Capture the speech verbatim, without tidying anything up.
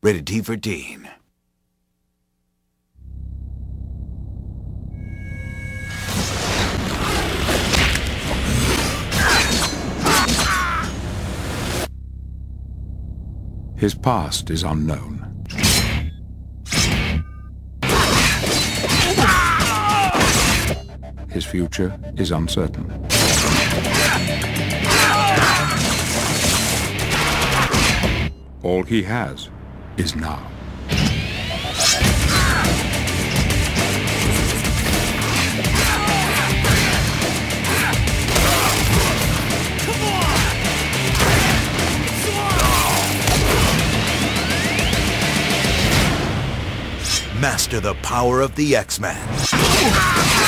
Rated T for teen. His past is unknown. His future is uncertain. All he has is now. Master the power of the X-Men.